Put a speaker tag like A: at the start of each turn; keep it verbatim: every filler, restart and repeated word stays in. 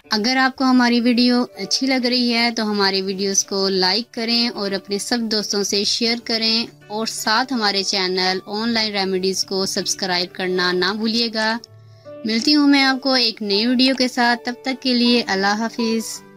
A: अगर आपको हमारी वीडियो अच्छी लग रही है तो हमारी वीडियोस को लाइक करें और अपने सब दोस्तों से शेयर करें और साथ हमारे चैनल ऑनलाइन रेमेडीज़ को सब्सक्राइब करना ना भूलिएगा। मिलती हूँ मैं आपको एक नई वीडियो के साथ, तब तक के लिए अल्लाह हाफिज़।